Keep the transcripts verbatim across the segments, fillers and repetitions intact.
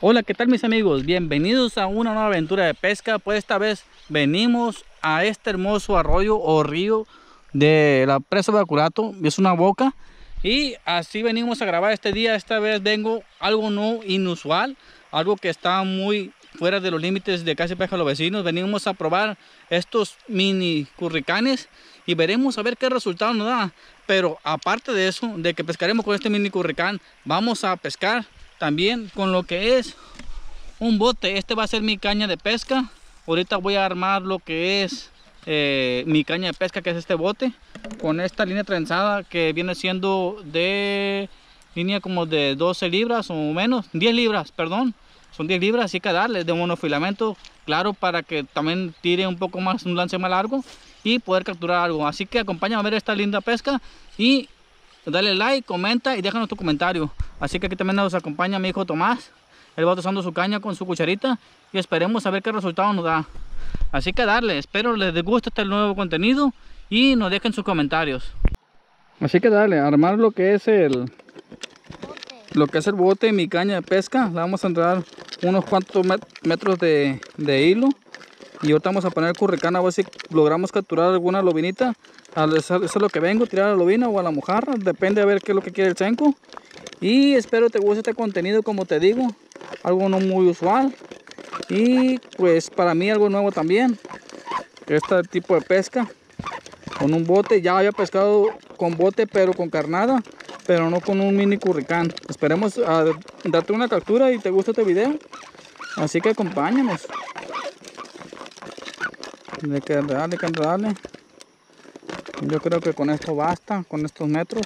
Hola, ¿qué tal mis amigos? Bienvenidos a una nueva aventura de pesca. Pues esta vez venimos a este hermoso arroyo o río de la presa de Bacurato. Es una boca y así venimos a grabar este día. Esta vez vengo algo no inusual, algo que está muy fuera de los límites de Casi Pesca a los Vecinos. Venimos a probar estos mini curricanes y veremos a ver qué resultado nos da. Pero aparte de eso, de que pescaremos con este mini curricán, vamos a pescar también con lo que es un bote. Este va a ser mi caña de pesca. Ahorita voy a armar lo que es eh, mi caña de pesca, que es este bote, con esta línea trenzada que viene siendo de línea como de doce libras o menos, diez libras, perdón. Son diez libras, así que darle de monofilamento, claro, para que también tire un poco más, un lance más largo y poder capturar algo. Así que acompáñame a ver esta linda pesca y dale like, comenta y déjanos tu comentario. Así que aquí también nos acompaña mi hijo Tomás. Él va usando su caña con su cucharita y esperemos a ver qué resultado nos da. Así que darle, espero les guste este nuevo contenido y nos dejen sus comentarios. Así que dale, armar lo que es el lo que es el bote y mi caña de pesca. Le vamos a entrar unos cuantos met metros de, de hilo. Y ahorita vamos a poner el curricán a ver si logramos capturar alguna lobinita. Eso es lo que vengo, tirar a la lobina o a la mojarra. Depende a ver qué es lo que quiere el senco. Y espero te guste este contenido, como te digo. Algo no muy usual. Y pues para mí algo nuevo también. Este tipo de pesca. Con un bote. Ya había pescado con bote pero con carnada. Pero no con un mini curricán. Esperemos a darte una captura y te guste este video. Así que acompáñanos. Hay que enredarle, hay que enredarle. Yo creo que con esto basta, con estos metros.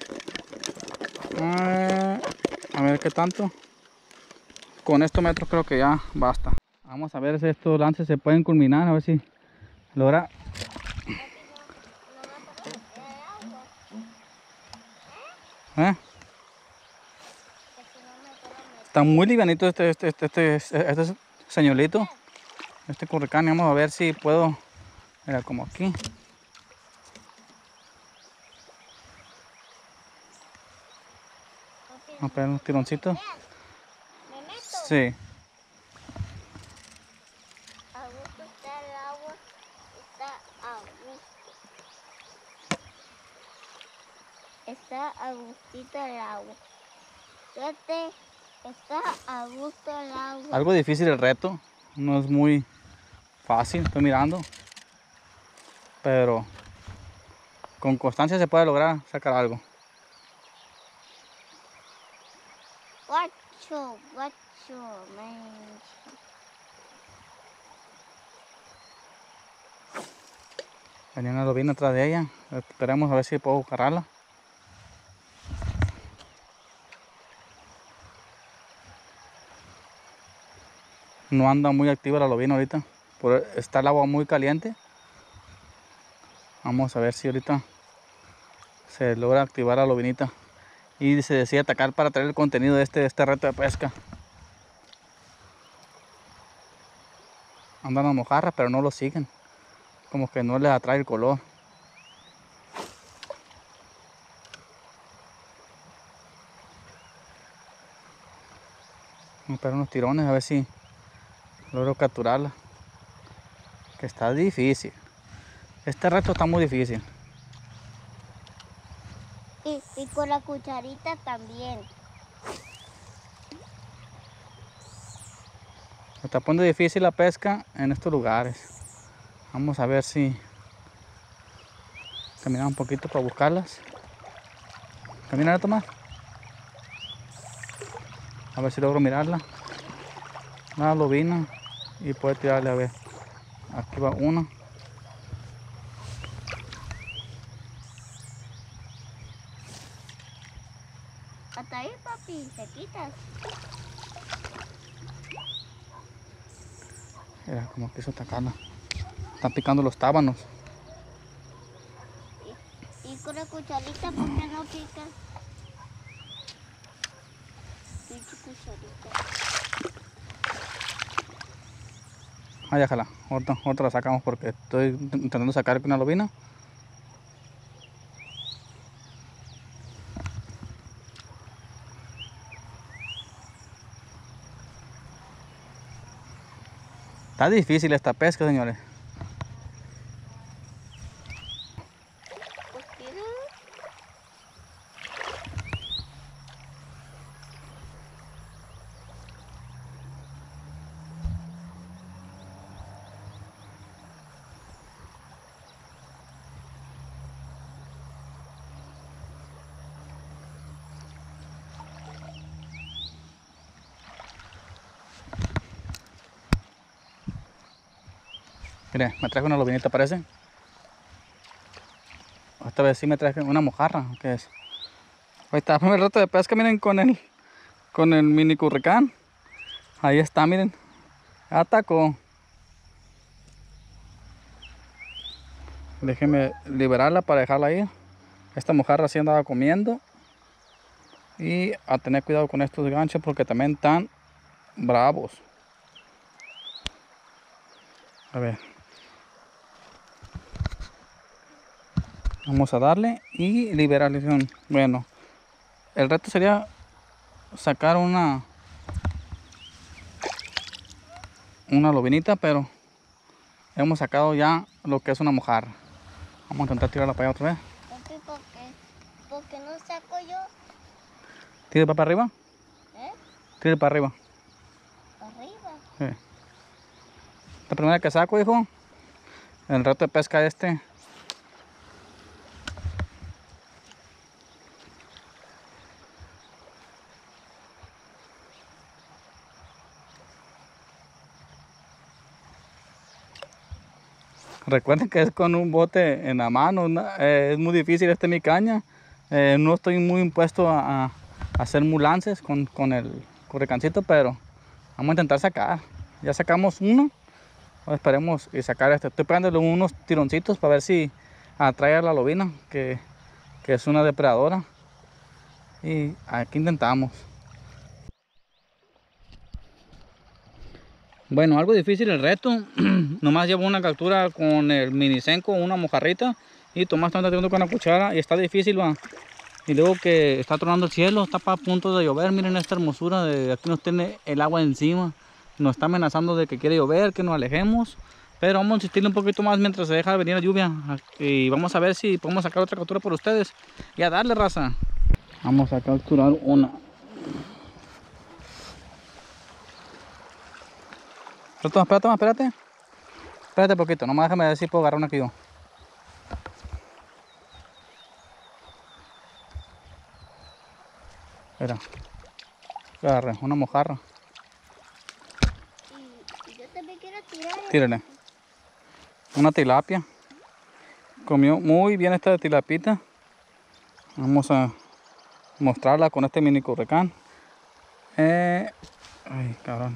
Eh, a ver qué tanto. Con estos metros creo que ya basta. Vamos a ver si estos lances se pueden culminar, a ver si logra. ¿Eh? Está muy livianito este, este, este, este, este, este señuelito. Este curricán. Vamos a ver si puedo. Mira, como aquí. Vamos a pegar unos tironcitos. Sí. A gusto está el agua, está a gusto. Está a gustito el agua. Fíjate, está a gusto el agua. Algo difícil el reto. No es muy fácil, estoy mirando. Pero con constancia se puede lograr sacar algo. Guacho, guacho, mancha. Venía una lobina atrás de ella. Esperemos a ver si puedo agarrarla. No anda muy activa la lobina ahorita. Por, está el agua muy caliente. Vamos a ver si ahorita se logra activar la lobinita. Y se decide atacar para traer el contenido de este, de este reto de pesca. Andan las mojarras, pero no lo siguen. Como que no les atrae el color. Vamos a esperar unos tirones a ver si logro capturarla. Que está difícil. Este reto está muy difícil. Y, y con la cucharita también. Se está poniendo difícil la pesca en estos lugares. Vamos a ver si caminar un poquito para buscarlas. Caminar, Tomás. A ver si logro mirarla. La lobina. Y puedo tirarle, a ver. Aquí va una. Hasta ahí, papi, te quitas. Mira, como quiso atacarla. Están picando los tábanos. Y, y con la cucharita, ¿por qué no picas? Pinche cucharita. Ah, déjala. Otra, otra la sacamos porque estoy intentando sacar una lobina. Está difícil esta pesca, señores. Pues mira. Mire, me traje una lobinita, parece. Esta vez sí me traje una mojarra, ¿qué es? Ahí está, el reto de pesca, miren, con el con el mini curricán. Ahí está, miren. Atacó. Déjenme liberarla para dejarla ir. Esta mojarra sí andaba comiendo. Y a tener cuidado con estos ganchos porque también están bravos. A ver. Vamos a darle y liberalización. Bueno, el reto sería sacar una una lobinita, pero hemos sacado ya lo que es una mojarra. Vamos a intentar tirarla para allá otra vez. Papi, ¿por qué? ¿Por qué no saco yo? ¿Tire para arriba? ¿Eh? Tire para arriba. ¿Para arriba? Sí. La primera que saco, hijo. El reto de pesca este. Recuerden que es con un bote en la mano, una, eh, es muy difícil, esta es mi caña. Eh, no estoy muy impuesto a, a hacer mulances con, con el curricancito, pero vamos a intentar sacar. Ya sacamos uno, esperemos y sacar este. Estoy pegándole unos tironcitos para ver si atrae a la lobina, que, que es una depredadora. Y aquí intentamos. Bueno, algo difícil el reto. Nomás llevo una captura con el minicenco, una mojarrita. Y Tomás está tirando con la cuchara y está difícil, va. Y luego que está tronando el cielo, está a punto de llover. Miren esta hermosura, de aquí nos tiene el agua encima. Nos está amenazando de que quiere llover, que nos alejemos. Pero vamos a insistirle un poquito más mientras se deja venir la lluvia. Y vamos a ver si podemos sacar otra captura por ustedes. Y a darle, raza. Vamos a capturar una. Espérate, espérate, espérate. Espérate poquito, nomás déjame ver si puedo agarrar una aquí yo. Espera. Agarré una mojarra. Y yo también quiero tirar. Tírale. Una tilapia. Comió muy bien esta tilapita. Vamos a mostrarla con este mini curricán. Eh... Ay, cabrón.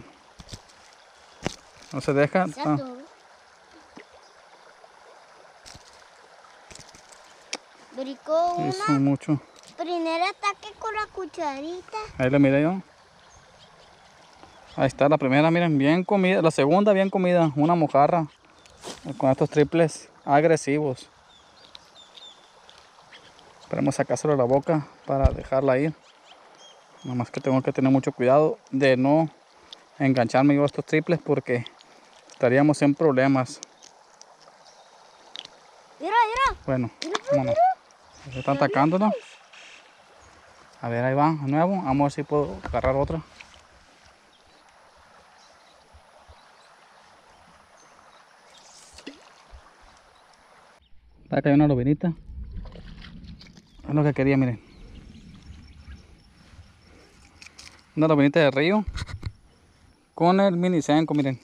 No se deja. Ah. Brincó una. Hizo mucho. Primer ataque con la cucharita. Ahí lo miré yo. Ahí está la primera, miren, bien comida. La segunda bien comida, una mojarra. Con estos triples agresivos. Esperemos sacárselo de la boca para dejarla ir. Nada más que tengo que tener mucho cuidado de no engancharme yo a estos triples porque estaríamos en problemas. Mira, mira. Bueno, vámonos. Se están atacándonos. A ver, ahí va, de nuevo. Vamos a ver si puedo agarrar otra. Acá hay una lobinita. Es lo que quería, miren. Una lobinita de río. Con el mini cenco, miren.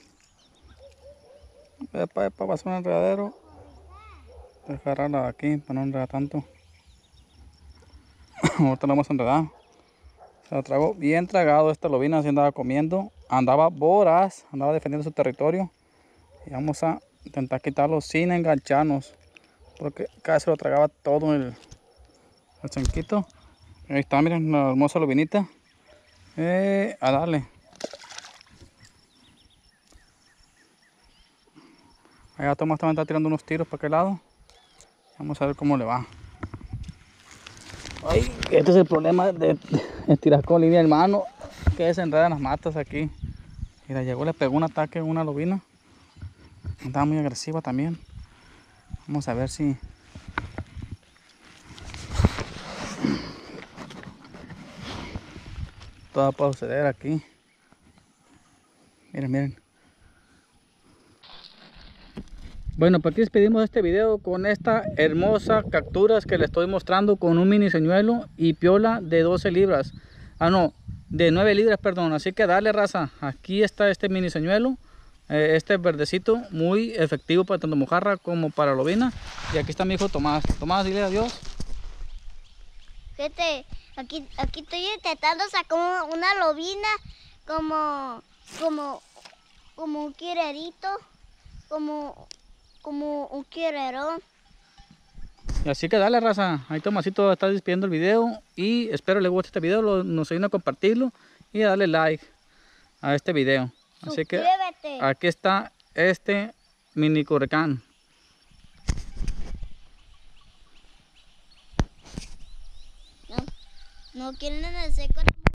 Epa, epa, pasó un enredadero. Voy a agarrarla aquí para no enredar tanto. Ahorita la vamos a enredar. Se la tragó bien tragado esta lobina, así andaba comiendo. Andaba voraz, andaba defendiendo su territorio. Y vamos a intentar quitarlo sin engancharnos. Porque casi se lo tragaba todo el, el cenquito. Ahí está, miren, la hermosa lobinita. Eh, a darle. Allá Tomás también está tirando unos tiros para aquel lado. Vamos a ver cómo le va. Ay, este es el problema de, de tirar con línea, hermano. Que se enredan las matas aquí. Mira, llegó, le pegó un ataque a una lobina. Andaba muy agresiva también. Vamos a ver si... todo puede suceder aquí. Miren, miren. Bueno, pues aquí despedimos este video con esta hermosa capturas que le estoy mostrando con un mini señuelo y piola de doce libras. Ah, no, de nueve libras, perdón. Así que dale, raza. Aquí está este mini señuelo. Eh, este verdecito, muy efectivo para tanto mojarra como para lobina. Y aquí está mi hijo Tomás. Tomás, dile adiós. Fíjate, aquí, aquí estoy intentando sacar una lobina como, como, como un quirerito, como, como un quirerón. Y así que dale, raza. Ahí Tomasito está despidiendo el video. Y espero les guste este video. Lo, nos ayuden a compartirlo y a darle like a este video. Así que aquí está este mini curricán. No, no quieren hacer con